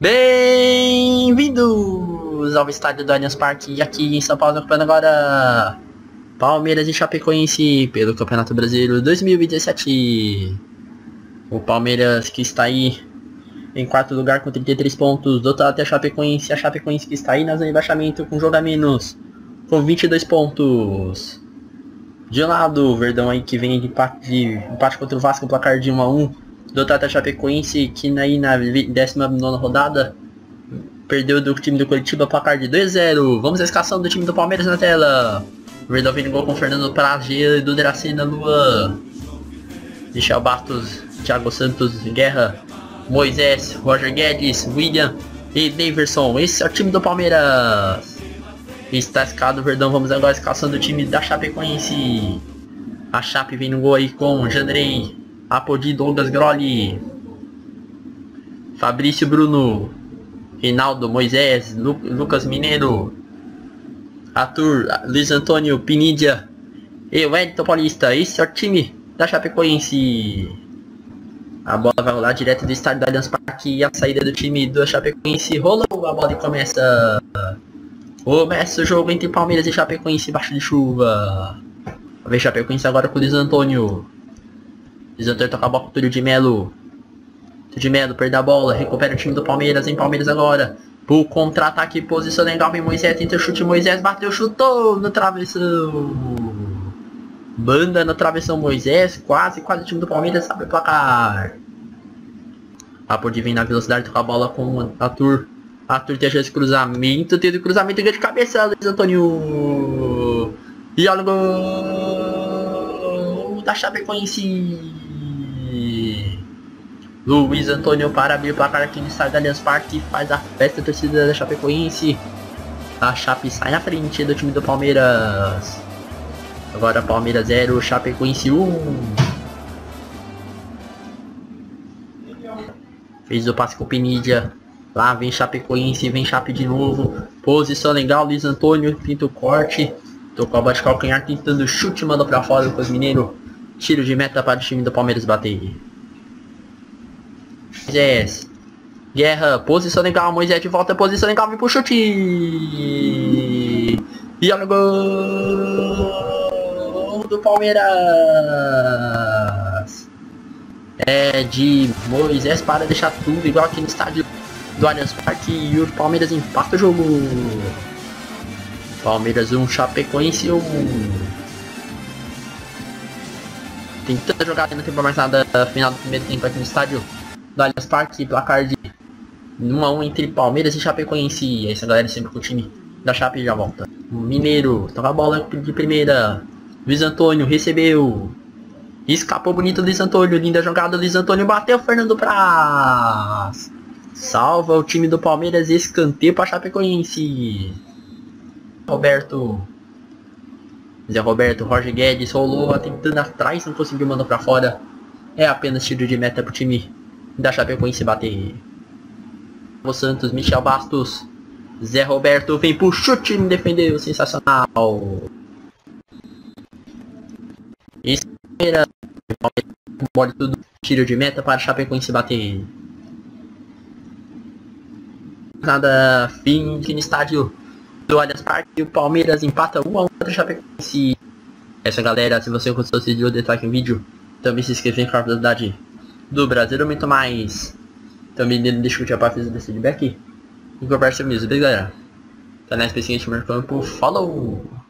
Bem-vindos ao estádio do Allianz Parque, aqui em São Paulo, acompanhando agora Palmeiras e Chapecoense pelo Campeonato Brasileiro 2017. O Palmeiras que está aí em quarto lugar com 33 pontos, do outro lado tem a Chapecoense que está aí na zona de rebaixamento com jogo a menos, com 22 pontos. De um lado, o Verdão aí que vem de empate contra o Vasco, placar de 1-1. Do outro lado, a Chapecoense que aí na 19ª rodada perdeu do time do Curitiba, placar de 2-0. Vamos à escalação do time do Palmeiras na tela. O Verdão vem no gol com Fernando Praz, Edu Dracena, Luan, Michel Bastos, Thiago Santos, Guerra, Moisés, Roger Guedes, William e Daverson. Esse é o time do Palmeiras. Está escalado o Verdão. Vamos agora à escalação do time da Chapecoense. A Chape vem no gol aí com Jandrei, Apodi, Douglas Groli, Fabrício Bruno, Reinaldo, Moisés, Lucas Mineiro, Arthur, Luiz Antônio, Pinidia e o Edson Paulista. Esse é o time da Chapecoense. A bola vai rolar direto do estádio do Allianz Parque e a saída do time da Chapecoense rolou a bola e começa o jogo entre Palmeiras e Chapecoense embaixo de chuva. Vai ver Chapecoense agora com o Luiz Antônio. Luiz Antônio toca a bola com o Túlio de Melo. Túlio de Melo perde a bola, recupera o time do Palmeiras, em Palmeiras agora. Pro contra-ataque, posição legal, vem Moisés, tenta o chute, Moisés bateu, chutou no travessão. Banda no travessão, Moisés, quase o time do Palmeiras sabe o placar. Apodi vem na velocidade, toca a bola com o Arthur. Arthur tem a chance de cruzamento, teve cruzamento, ganho de cabeça, Luiz Antônio. E olha o gol da Chapecoense. Luiz Antônio para abrir o placar aqui no estádio do Allianz Parque, faz a festa da torcida da Chapecoense. A Chape sai na frente do time do Palmeiras. Agora Palmeiras 0, Chapecoense 1. Fez o passe com o Pinidia. Lá vem Chapecoense, vem Chape de novo. Posição legal, Luiz Antônio, pinta o corte. Tocou a bola de calcanhar, tentando chute, mandou pra fora o Mineiro. Tiro de meta para o time do Palmeiras bater. Moisés, Guerra, posição legal, Moisés de volta, posição legal, vem pro chute. E olha o gol do Palmeiras. É de Moisés para deixar tudo igual aqui no estádio do Allianz Parque e o Palmeiras empata o jogo. Palmeiras 1, Chapecoense 1. Tem tanta jogada, não tem pra mais nada. Final do primeiro tempo aqui no estádio do Allianz Parque, placar de 1-1 entre Palmeiras e Chapecoense. É isso, galera, sempre com o time da Chape já volta. Mineiro, toca a bola de primeira. Luiz Antônio recebeu. Escapou bonito Luiz Antônio, linda jogada, Luiz Antônio bateu, Fernando Praz. Salva o time do Palmeiras, escanteio para Chapecoense. Zé Roberto, Roger Guedes, rolou, tentando atrás, não conseguiu mandar pra fora. É apenas tiro de meta pro time da Chapecoense bater. O Santos, Michel Bastos, Zé Roberto vem pro chute, me defendeu, sensacional. Espera, bola tudo, tiro de meta para Chapecoense bater. Nada, fim no estádio do Allianz Parque, o Palmeiras empata 1-1 contra o Chapecoense. Essa galera, se você gostou desse vídeo, deixa like no vídeo. Também se inscreva em canal da cidade do Brasil, muito mais. Também deixa o curtir a parte desse feedback. E conversa mesmo, beleza galera? Tá na espécie de campo, falou!